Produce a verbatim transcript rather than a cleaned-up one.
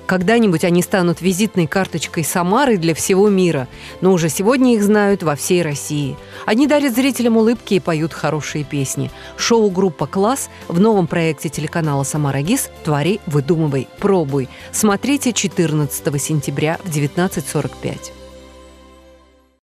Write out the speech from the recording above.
Когда-нибудь они станут визитной карточкой Самары для всего мира, но уже сегодня их знают во всей России. Они дарят зрителям улыбки и поют хорошие песни. Шоу-группа «Класс» в новом проекте телеканала «Самара ГИС» «Твори, выдумывай, пробуй». Смотрите четырнадцатого сентября в девятнадцать сорок пять.